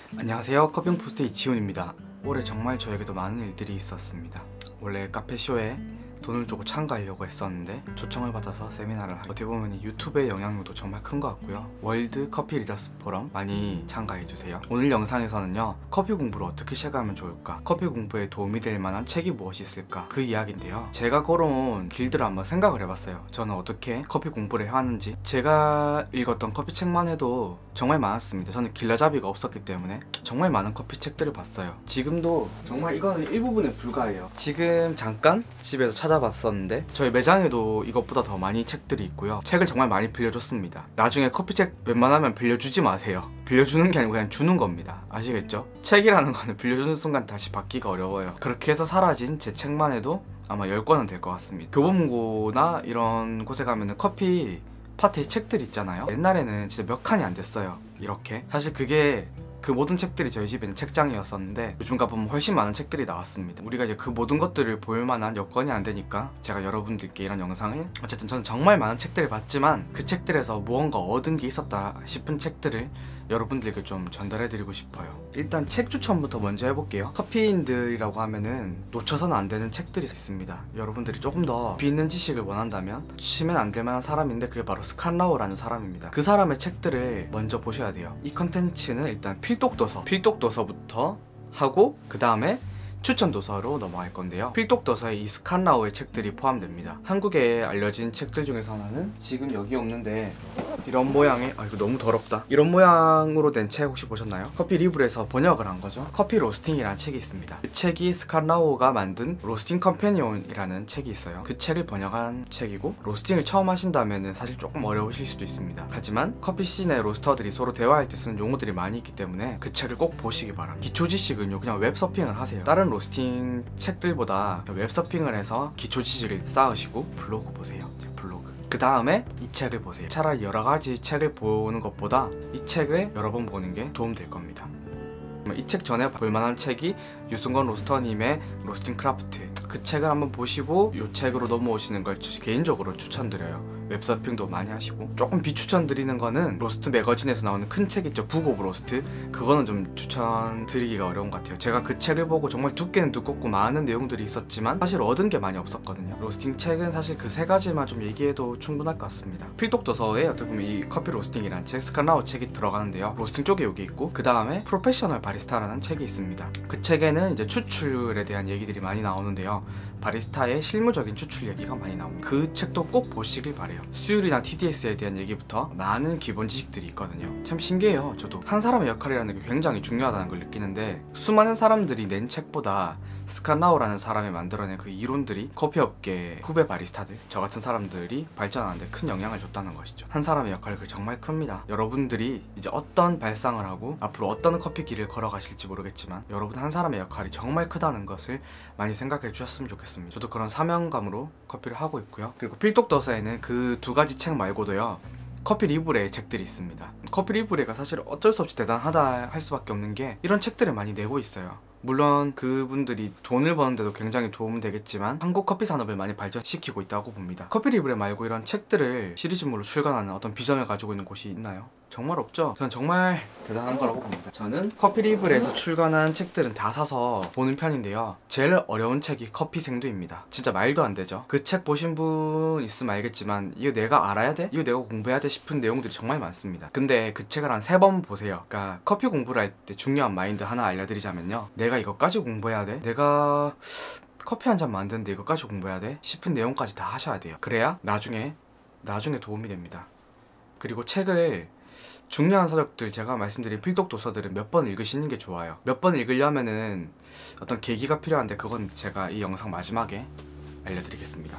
안녕하세요. 커피용포스트 이지훈입니다. 올해 정말 저에게도 많은 일들이 있었습니다. 원래 카페쇼에 돈을 주고 참가하려고 했었는데 초청을 받아서 세미나를 하게, 어떻게 보면 이 유튜브의 영향력도 정말 큰 것 같고요. 월드 커피 리더스 포럼 많이 참가해주세요. 오늘 영상에서는요, 커피 공부를 어떻게 시작하면 좋을까, 커피 공부에 도움이 될 만한 책이 무엇이 있을까, 그 이야기인데요. 제가 걸어온 길들을 한번 생각을 해봤어요. 저는 어떻게 커피 공부를 해왔는지. 제가 읽었던 커피 책만 해도 정말 많았습니다. 저는 길라잡이가 없었기 때문에 정말 많은 커피 책들을 봤어요. 지금도 정말 이거는 일부분에 불과해요. 지금 잠깐 집에서 찾아봤었는데 저희 매장에도 이것보다 더 많이 책들이 있고요. 책을 정말 많이 빌려줬습니다. 나중에 커피책 웬만하면 빌려주지 마세요. 빌려주는 게 아니고 그냥 주는 겁니다. 아시겠죠? 책이라는 거는 빌려주는 순간 다시 받기가 어려워요. 그렇게 해서 사라진 제 책만 해도 아마 10권은 될 것 같습니다. 교보문고나 이런 곳에 가면은 커피 파트에 책들 있잖아요. 옛날에는 진짜 몇 칸이 안 됐어요. 이렇게. 사실 그게 그 모든 책들이 저희 집에 있는 책장이었었는데 요즘 가보면 훨씬 많은 책들이 나왔습니다. 우리가 이제 그 모든 것들을 볼 만한 여건이 안 되니까 제가 여러분들께 이런 영상을, 어쨌든 저는 정말 많은 책들을 봤지만 그 책들에서 무언가 얻은 게 있었다 싶은 책들을 여러분들께 좀 전달해드리고 싶어요. 일단 책 추천부터 먼저 해볼게요. 커피인들이라고 하면은 놓쳐서는 안 되는 책들이 있습니다. 여러분들이 조금 더 깊이 있는 지식을 원한다면 치면 안 될 만한 사람인데 그게 바로 스칸라우라는 사람입니다. 그 사람의 책들을 먼저 보셔야 돼요. 이 컨텐츠는 일단 필독도서부터 하고 그 다음에 추천도서로 넘어갈 건데요. 필독도서에 이 스칸라우의 책들이 포함됩니다. 한국에 알려진 책들 중에서 하나는 지금 여기 없는데 이런 모양의, 이거 너무 더럽다, 이런 모양으로 된 책 혹시 보셨나요? 커피 리블에서 번역을 한 거죠. 커피 로스팅이라는 책이 있습니다. 그 책이 스칸라우가 만든 로스팅 컴패니온이라는 책이 있어요. 그 책을 번역한 책이고, 로스팅을 처음 하신다면 사실 조금 어려우실 수도 있습니다. 하지만 커피 씬의 로스터들이 서로 대화할 때 쓰는 용어들이 많이 있기 때문에 그 책을 꼭 보시기 바랍니다. 기초 지식은요, 그냥 웹서핑을 하세요. 다른 로스팅 책들보다 웹서핑을 해서 기초 지식을 쌓으시고 블로그 보세요. 블로그. 그 다음에 이 책을 보세요. 차라리 여러 가지 책을 보는 것보다 이 책을 여러 번 보는 게 도움될 겁니다. 이 책 전에 볼만한 책이 유승건 로스터님의 로스팅 크라프트. 그 책을 한번 보시고 이 책으로 넘어오시는 걸 개인적으로 추천드려요. 웹서핑도 많이 하시고. 조금 비추천드리는 거는 로스트 매거진에서 나오는 큰 책 있죠, 북 오브 로스트. 그거는 좀 추천드리기가 어려운 것 같아요. 제가 그 책을 보고 정말 두께는 두껍고 많은 내용들이 있었지만 사실 얻은 게 많이 없었거든요. 로스팅 책은 사실 그 세 가지만 좀 얘기해도 충분할 것 같습니다. 필독도서에 어떻게 보면 이 커피 로스팅이라는 책, 스칸라우 책이 들어가는데요. 로스팅 쪽에 여기 있고, 그 다음에 프로페셔널 바리스타라는 책이 있습니다. 그 책에는 이제 추출에 대한 얘기들이 많이 나오는데요. 바리스타의 실무적인 추출 얘기가 많이 나옵니다. 그 책도 꼭 보시길 바래요. 수율이나 TDS에 대한 얘기부터 많은 기본 지식들이 있거든요. 참 신기해요. 저도 한 사람의 역할이라는 게 굉장히 중요하다는 걸 느끼는데, 수많은 사람들이 낸 책보다 스칸라우라는 사람이 만들어낸 그 이론들이 커피업계 후배 바리스타들, 저 같은 사람들이 발전하는데 큰 영향을 줬다는 것이죠. 한 사람의 역할이 정말 큽니다. 여러분들이 이제 어떤 발상을 하고 앞으로 어떤 커피 길을 걸어가실지 모르겠지만 여러분 한 사람의 역할이 정말 크다는 것을 많이 생각해 주셨으면 좋겠습니다. 저도 그런 사명감으로 커피를 하고 있고요. 그리고 필독도서에는 그 두 가지 책 말고도요, 커피 리브레의 책들이 있습니다. 커피 리브레가 사실 어쩔 수 없이 대단하다 할 수밖에 없는 게 이런 책들을 많이 내고 있어요. 물론 그분들이 돈을 버는데도 굉장히 도움은 되겠지만 한국 커피 산업을 많이 발전시키고 있다고 봅니다. 커피 리브레 말고 이런 책들을 시리즈물로 출간하는 어떤 비전을 가지고 있는 곳이 있나요? 정말 없죠? 저는 정말 대단한 거라고 봅니다. 저는 커피 리브레에서 출간한 책들은 다 사서 보는 편인데요. 제일 어려운 책이 커피생두입니다. 진짜 말도 안 되죠? 그 책 보신 분 있으면 알겠지만 이거 내가 알아야 돼? 이거 내가 공부해야 돼? 싶은 내용들이 정말 많습니다. 근데 그 책을 한 3번 보세요. 그러니까 커피 공부를 할 때 중요한 마인드 하나 알려드리자면요, 내가 이것까지 공부해야 돼? 내가 커피 한 잔 만드는데 이것까지 공부해야 돼? 싶은 내용까지 다 하셔야 돼요. 그래야 나중에 도움이 됩니다. 그리고 책을, 중요한 서적들, 제가 말씀드린 필독도서들은 몇 번 읽으시는 게 좋아요. 몇 번 읽으려면은 어떤 계기가 필요한데 그건 제가 이 영상 마지막에 알려드리겠습니다.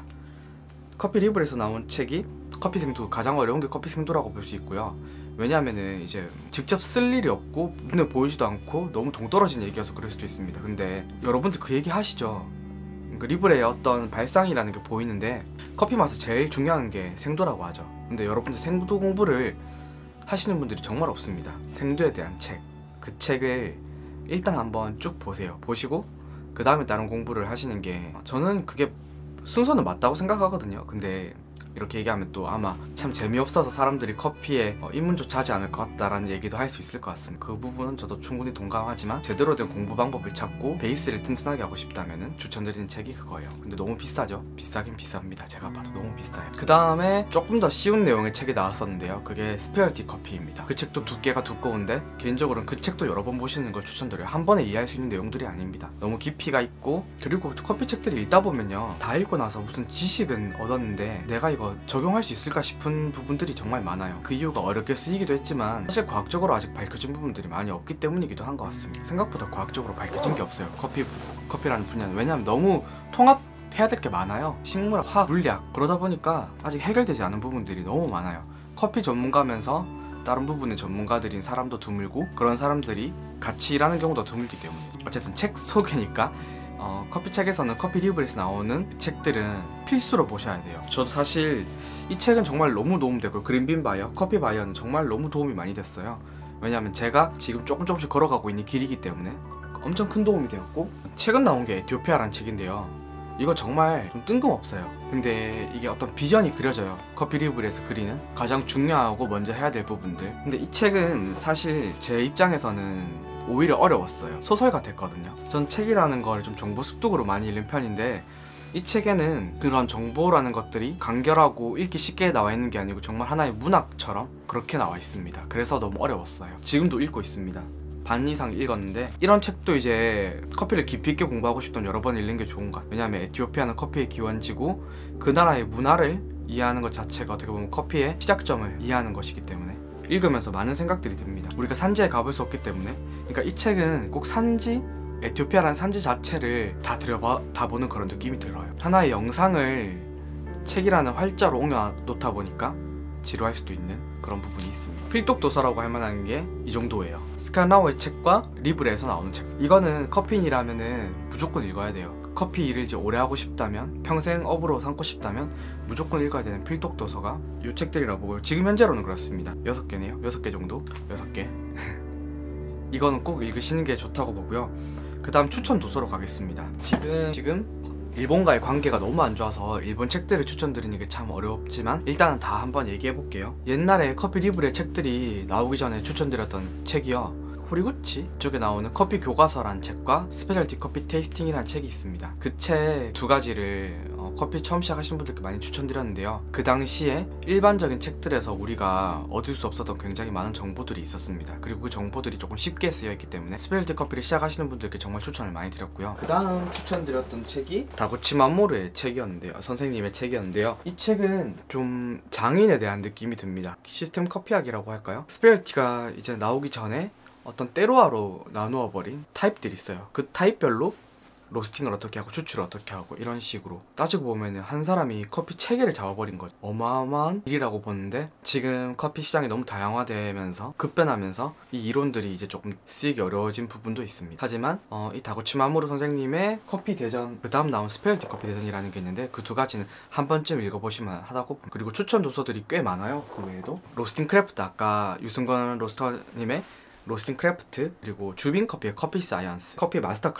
커피 리블에서 나온 책이 커피생두, 가장 어려운 게 커피생두라고 볼 수 있고요. 왜냐하면은 이제 직접 쓸 일이 없고 눈에 보이지도 않고 너무 동떨어진 얘기여서 그럴 수도 있습니다. 근데 여러분들 그 얘기 하시죠. 그 리블의 어떤 발상이라는 게 보이는데, 커피 맛에 제일 중요한 게 생두라고 하죠. 근데 여러분들 생두 공부를 하시는 분들이 정말 없습니다. 생두에 대한 책, 그 책을 일단 한번 쭉 보세요. 보시고 그 다음에 다른 공부를 하시는 게, 저는 그게 순서는 맞다고 생각하거든요. 근데 이렇게 얘기하면 또 아마 참 재미없어서 사람들이 커피에 입문조차 하지 않을 것 같다라는 얘기도 할 수 있을 것 같습니다. 그 부분은 저도 충분히 동감하지만 제대로 된 공부 방법을 찾고 베이스를 튼튼하게 하고 싶다면 추천드리는 책이 그거예요. 근데 너무 비싸죠? 비싸긴 비쌉니다. 제가 봐도 너무 비싸요. 그 다음에 조금 더 쉬운 내용의 책이 나왔었는데요. 그게 스페셜티 커피입니다. 그 책도 두께가 두꺼운데 개인적으로는 그 책도 여러 번 보시는 걸 추천드려요. 한 번에 이해할 수 있는 내용들이 아닙니다. 너무 깊이가 있고, 그리고 커피 책들이 읽다 보면요, 다 읽고 나서 무슨 지식은 얻었는데 내가 이거 적용할 수 있을까 싶은 부분들이 정말 많아요. 그 이유가 어렵게 쓰이기도 했지만 사실 과학적으로 아직 밝혀진 부분들이 많이 없기 때문이기도 한 것 같습니다. 생각보다 과학적으로 밝혀진 게 없어요. 커피라는 분야는. 왜냐하면 너무 통합해야 될 게 많아요. 식물학, 화학, 물리학. 그러다 보니까 아직 해결되지 않은 부분들이 너무 많아요. 커피 전문가면서 다른 부분의 전문가들인 사람도 드물고, 그런 사람들이 같이 일하는 경우도 드물기 때문이죠. 어쨌든 책 소개니까 커피 책에서는 커피 리뷰에서 나오는 책들은 필수로 보셔야 돼요. 저도 사실 이 책은 정말 너무 도움되고, 그린빈 바이어, 커피 바이어는 정말 너무 도움이 많이 됐어요. 왜냐하면 제가 지금 조금씩 걸어가고 있는 길이기 때문에 엄청 큰 도움이 되었고, 최근 나온 게 에티오피아라는 책인데요. 이거 정말 좀 뜬금없어요. 근데 이게 어떤 비전이 그려져요. 커피 리뷰에서 그리는 가장 중요하고 먼저 해야 될 부분들. 근데 이 책은 사실 제 입장에서는 오히려 어려웠어요. 소설 같았거든요. 전 책이라는 걸 좀 정보 습득으로 많이 읽는 편인데, 이 책에는 그런 정보라는 것들이 간결하고 읽기 쉽게 나와 있는 게 아니고 정말 하나의 문학처럼 그렇게 나와 있습니다. 그래서 너무 어려웠어요. 지금도 읽고 있습니다. 반 이상 읽었는데, 이런 책도 이제 커피를 깊이 있게 공부하고 싶다면 여러 번 읽는 게 좋은 것 같아요. 왜냐하면 에티오피아는 커피의 기원지고 그 나라의 문화를 이해하는 것 자체가 어떻게 보면 커피의 시작점을 이해하는 것이기 때문에 읽으면서 많은 생각들이 듭니다. 우리가 산지에 가볼 수 없기 때문에. 그러니까 이 책은 꼭 산지, 에티오피아라는 산지 자체를 다 들여다보는 그런 느낌이 들어요. 하나의 영상을 책이라는 활자로 옮겨 놓다 보니까 지루할 수도 있는 그런 부분이 있습니다. 필독 도서라고 할 만한 게 이 정도예요. 스카나우의 책과 리브레에서 나오는 책. 이거는 커피인이라면은 무조건 읽어야 돼요. 커피 일을 이제 오래 하고 싶다면, 평생 업으로 삼고 싶다면 무조건 읽어야 되는 필독 도서가 이 책들이라고 보고요. 지금 현재로는 그렇습니다. 6개네요. 6개 정도? 6개. 이거는 꼭 읽으시는 게 좋다고 보고요. 그 다음 추천 도서로 가겠습니다. 지금 일본과의 관계가 너무 안 좋아서 일본 책들을 추천드리는 게 참 어렵지만 일단은 다 한번 얘기해 볼게요. 옛날에 커피 리브레 책들이 나오기 전에 추천드렸던 책이요, 호리구치 쪽에 나오는 커피 교과서란 책과 스페셜티 커피 테이스팅이라는 책이 있습니다. 그 책 두 가지를 커피 처음 시작하시는 분들께 많이 추천드렸는데요. 그 당시에 일반적인 책들에서 우리가 얻을 수 없었던 굉장히 많은 정보들이 있었습니다. 그리고 그 정보들이 조금 쉽게 쓰여있기 때문에 스페셜티 커피를 시작하시는 분들께 정말 추천을 많이 드렸고요. 그 다음 추천드렸던 책이 다구치 맘모르의 책이었는데요. 선생님의 책이었는데요. 이 책은 좀 장인에 대한 느낌이 듭니다. 시스템 커피학이라고 할까요? 스페셜티가 이제 나오기 전에 어떤 때로화로 나누어 버린 타입들이 있어요. 그 타입별로 로스팅을 어떻게 하고 추출을 어떻게 하고, 이런 식으로 따지고 보면은 한 사람이 커피 체계를 잡아버린 거죠. 어마어마한 일이라고 보는데, 지금 커피 시장이 너무 다양화되면서 급변하면서 이 이론들이 이제 조금 쓰이기 어려워진 부분도 있습니다. 하지만 이 다구치 마모루 선생님의 커피 대전, 그 다음 나온 스페셜티 커피 대전이라는 게 있는데, 그 두 가지는 한 번쯤 읽어보시면 하다고. 그리고 추천 도서들이 꽤 많아요. 그 외에도 로스팅 크래프트, 아까 유승권 로스터님의 로스팅 크래프트, 그리고 주빈 커피의 커피 사이언스, 커피 마스터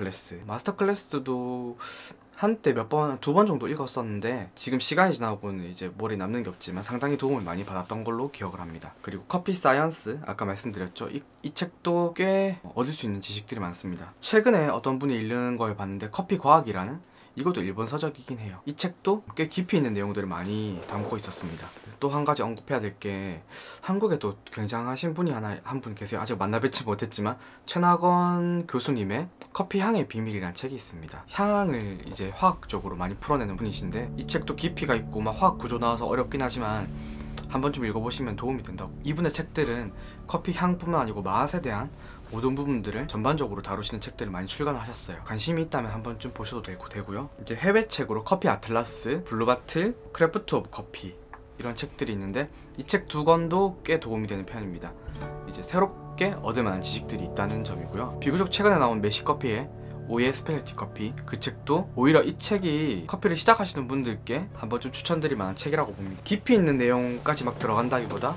클래스도 한때 두 번 정도 읽었었는데, 지금 시간이 지나고는 이제 머리에 남는 게 없지만 상당히 도움을 많이 받았던 걸로 기억을 합니다. 그리고 커피 사이언스, 아까 말씀드렸죠. 이 책도 꽤 얻을 수 있는 지식들이 많습니다. 최근에 어떤 분이 읽는 걸 봤는데, 커피 과학이라는, 이것도 일본 서적이긴 해요. 이 책도 꽤 깊이 있는 내용들을 많이 담고 있었습니다. 또 한 가지 언급해야 될 게, 한국에도 굉장하신 분이 한 분 계세요. 아직 만나뵙지 못했지만 최낙원 교수님의 커피 향의 비밀이라는 책이 있습니다. 향을 이제 화학적으로 많이 풀어내는 분이신데, 이 책도 깊이가 있고 막 화학 구조 나와서 어렵긴 하지만 한 번쯤 읽어보시면 도움이 된다고. 이분의 책들은 커피 향뿐만 아니고 맛에 대한 모든 부분들을 전반적으로 다루시는 책들을 많이 출간하셨어요. 관심이 있다면 한 번쯤 보셔도 되고요. 이제 해외 책으로 커피 아틀라스, 블루바틀, 크래프트 오브 커피, 이런 책들이 있는데, 이 책 두 권도 꽤 도움이 되는 편입니다. 이제 새롭게 얻을 만한 지식들이 있다는 점이고요. 비교적 최근에 나온 메시커피의 오예 스페셜티 커피, 그 책도 오히려 이 책이 커피를 시작하시는 분들께 한 번쯤 추천드릴 만한 책이라고 봅니다. 깊이 있는 내용까지 막 들어간다기보다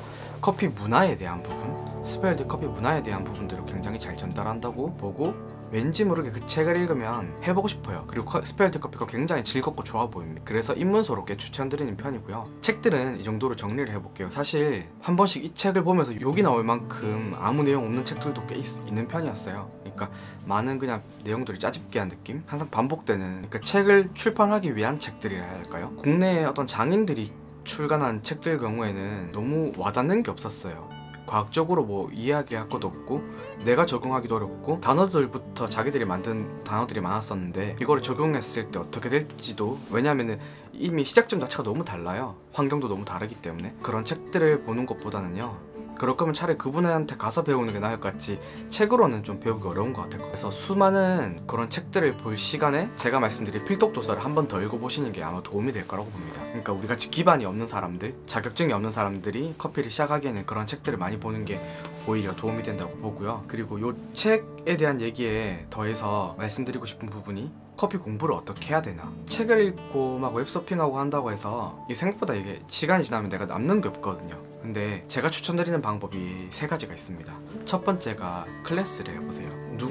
커피 문화에 대한 부분, 스페셜티 커피 문화에 대한 부분들을 굉장히 잘 전달한다고 보고 왠지 모르게 그 책을 읽으면 해보고 싶어요. 그리고 스페셜티 커피가 굉장히 즐겁고 좋아 보입니다. 그래서 입문서로 꽤 추천드리는 편이고요. 책들은 이 정도로 정리를 해볼게요. 사실 한 번씩 이 책을 보면서 욕이 나올 만큼 아무 내용 없는 책들도 꽤 있는 편이었어요. 그러니까 많은 그냥 내용들이 짜집기한 느낌? 항상 반복되는, 그러니까 책을 출판하기 위한 책들이라 해야 할까요? 국내에 어떤 장인들이 출간한 책들 경우에는 너무 와닿는 게 없었어요. 과학적으로 뭐 이해하기할 것도 없고 내가 적용하기도 어렵고 단어들부터 자기들이 만든 단어들이 많았었는데 이거를 적용했을 때 어떻게 될지도, 왜냐하면 이미 시작점 자체가 너무 달라요. 환경도 너무 다르기 때문에. 그런 책들을 보는 것보다는요, 그럴 거면 차라리 그분한테 가서 배우는 게 나을 것 같지 책으로는 좀 배우기 어려운 것 같아요. 그래서 수많은 그런 책들을 볼 시간에 제가 말씀드린 필독도서를 한 번 더 읽어보시는 게 아마 도움이 될 거라고 봅니다. 그러니까 우리같이 기반이 없는 사람들, 자격증이 없는 사람들이 커피를 시작하기에는 그런 책들을 많이 보는 게 오히려 도움이 된다고 보고요. 그리고 이 책에 대한 얘기에 더해서 말씀드리고 싶은 부분이, 커피 공부를 어떻게 해야 되나. 책을 읽고 막 웹서핑하고 한다고 해서 이게 생각보다 이게 시간이 지나면 내가 남는 게 없거든요. 근데 제가 추천드리는 방법이 3가지가 있습니다. 첫 번째가 클래스를 해보세요.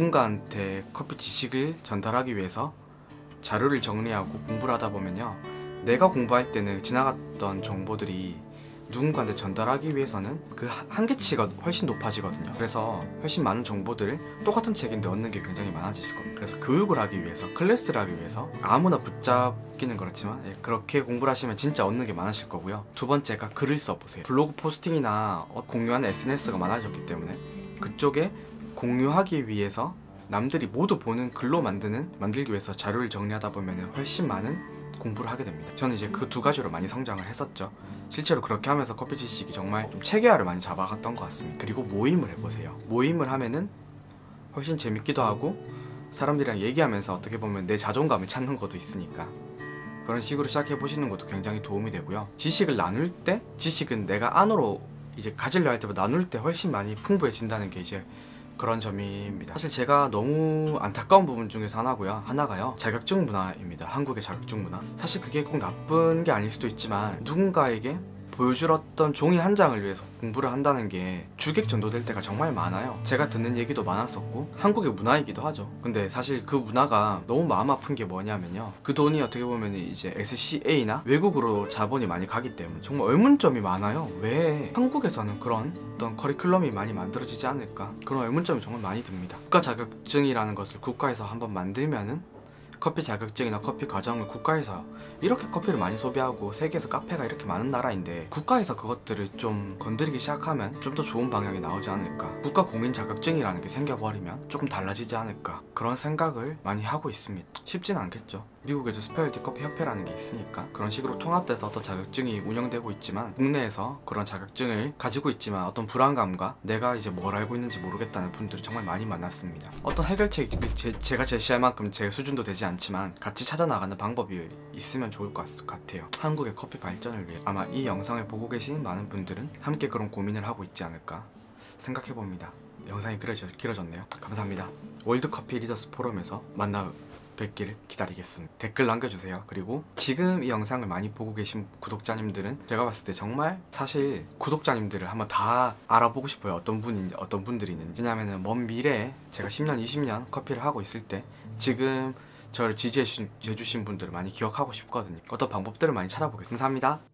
누군가한테 커피 지식을 전달하기 위해서 자료를 정리하고 공부를 하다 보면요, 내가 공부할 때는 지나갔던 정보들이 누군가한테 전달하기 위해서는 그 한계치가 훨씬 높아지거든요. 그래서 훨씬 많은 정보들을 똑같은 책인데 얻는 게 굉장히 많아지실 겁니다. 그래서 교육을 하기 위해서, 클래스를 하기 위해서 아무나 붙잡기는 그렇지만 그렇게 공부를 하시면 진짜 얻는 게 많으실 거고요. 두 번째가 글을 써보세요. 블로그 포스팅이나 공유하는 SNS가 많아졌기 때문에 그쪽에 공유하기 위해서 남들이 모두 보는 글로 만들기 위해서 자료를 정리하다 보면 훨씬 많은 공부를 하게 됩니다. 저는 이제 그 2가지로 많이 성장을 했었죠. 실제로 그렇게 하면서 커피 지식이 정말 좀 체계화를 많이 잡아갔던 것 같습니다. 그리고 모임을 해보세요. 모임을 하면은 훨씬 재밌기도 하고 사람들이랑 얘기하면서 어떻게 보면 내 자존감을 찾는 것도 있으니까 그런 식으로 시작해 보시는 것도 굉장히 도움이 되고요. 지식을 나눌 때, 지식은 내가 안으로 이제 가지려 할 때보다 나눌 때 훨씬 많이 풍부해진다는 게 이제 그런 점입니다. 사실 제가 너무 안타까운 부분 중에서 하나가요, 자격증 문화입니다. 한국의 자격증 문화. 사실 그게 꼭 나쁜 게 아닐 수도 있지만 누군가에게 보여줄 어떤 종이 한 장을 위해서 공부를 한다는 게 주객 전도될 때가 정말 많아요. 제가 듣는 얘기도 많았었고 한국의 문화이기도 하죠. 근데 사실 그 문화가 너무 마음 아픈 게 뭐냐면요, 그 돈이 어떻게 보면 이제 SCA나 외국으로 자본이 많이 가기 때문에 정말 의문점이 많아요. 왜 한국에서는 그런 어떤 커리큘럼이 많이 만들어지지 않을까, 그런 의문점이 정말 많이 듭니다. 국가 자격증이라는 것을 국가에서 한번 만들면은 커피 자격증이나 커피 과정을 국가에서 이렇게 커피를 많이 소비하고 세계에서 카페가 이렇게 많은 나라인데 국가에서 그것들을 좀 건드리기 시작하면 좀 더 좋은 방향이 나오지 않을까, 국가 공인 자격증이라는 게 생겨버리면 조금 달라지지 않을까, 그런 생각을 많이 하고 있습니다. 쉽진 않겠죠. 미국에도 스페셜티 커피 협회라는 게 있으니까 그런 식으로 통합돼서 어떤 자격증이 운영되고 있지만 국내에서 그런 자격증을 가지고 있지만 어떤 불안감과 내가 이제 뭘 알고 있는지 모르겠다는 분들이 정말 많이 만났습니다. 어떤 해결책을 제가 제시할 만큼 제 수준도 되지 않지만 같이 찾아나가는 방법이 있으면 좋을 것 같아요. 한국의 커피 발전을 위해 아마 이 영상을 보고 계신 많은 분들은 함께 그런 고민을 하고 있지 않을까 생각해봅니다. 영상이 길어졌네요. 감사합니다. 월드커피 리더스 포럼에서 만나 뵙기를 기다리겠습니다. 댓글 남겨주세요. 그리고 지금 이 영상을 많이 보고 계신 구독자님들은 제가 봤을 때 정말 사실 구독자님들을 한번 다 알아보고 싶어요. 어떤 분인지 어떤 분들이 있는지. 왜냐면은 먼 미래에 제가 10년 20년 커피를 하고 있을 때 지금 저를 지지해주신 분들을 많이 기억하고 싶거든요. 어떤 방법들을 많이 찾아보겠습니다. 감사합니다.